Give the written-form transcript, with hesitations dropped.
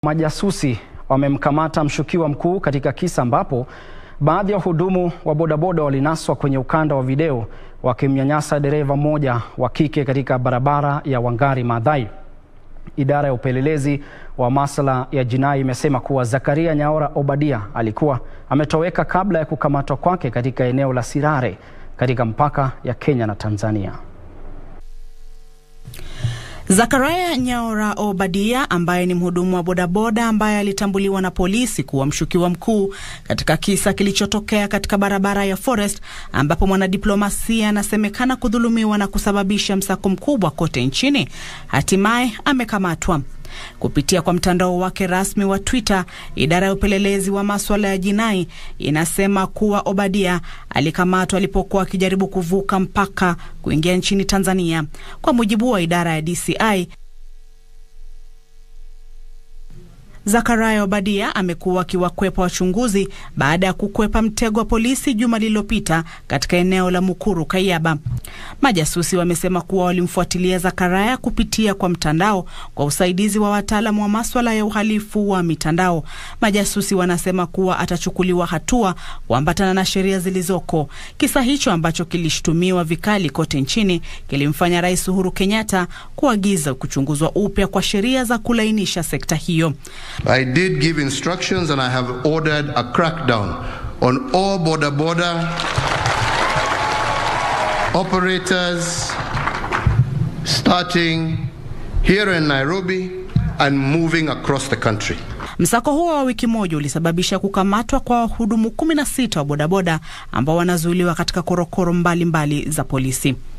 Majasusi wamemkamata mshukiwa mkuu katika kisa ambapo baadhi ya wahudumu wa bodaboda walinaswa kwenye ukanda wa video wakimnyanyasa dereva mmoja wa kike katika barabara ya Wangari Maathai. Idara ya upelelezi wa maswala ya jinai imesema kuwa Zachariah Nyaora Obadiah alikuwa ametoweka kabla ya kukamatwa kwake katika eneo la Sirare katika mpaka ya Kenya na Tanzania. Zachariah Nyaora Obadiah ambaye ni mhudumu wa bodaboda ambaye alitambuliwa na polisi kuwa mshukiwa mkuu katika kisa kilichotokea katika barabara ya Forest ambapo mwanadiplomasia anasemekana kudhulumiwa na kusababisha msako mkubwa kote nchini, hatimaye amekamatwa. Kupitia kwa mtandao wake rasmi wa Twitter, idara ya upelelezi wa maswala ya jinai inasema kuwa Obadiah alikamatwa alipokuwa akijaribu kuvuka mpaka kuingia nchini Tanzania. Kwa mujibu wa idara ya DCI, Zachariah Obadiah amekuwa akiwakwepa wachunguzi baada ya kukwepa mtego wa polisi juma lililopita katika eneo la Mukuru Kayaba. Majasusi wamesema kuwa walimfuatilia Zachariah kupitia kwa mtandao kwa usaidizi wa wataalamu wa maswala ya uhalifu wa mitandao. Majasusi wanasema kuwa atachukuliwa hatua kuambatana na sheria zilizoko. Kisa hicho ambacho kilishtumiwa vikali kote nchini kilimfanya Rais Uhuru Kenyatta kuagiza kuchunguzwa upya kwa sheria za kulainisha sekta hiyo. I did give instructions and I have ordered a crackdown on all bodaboda operators starting here in Nairobi and moving across the country. Msako huo wa wiki moja ulisababisha kukamatwa kwa wahudumu 16 wa bodaboda ambao wanazuiliwa katika korokoro mbalimbali za polisi.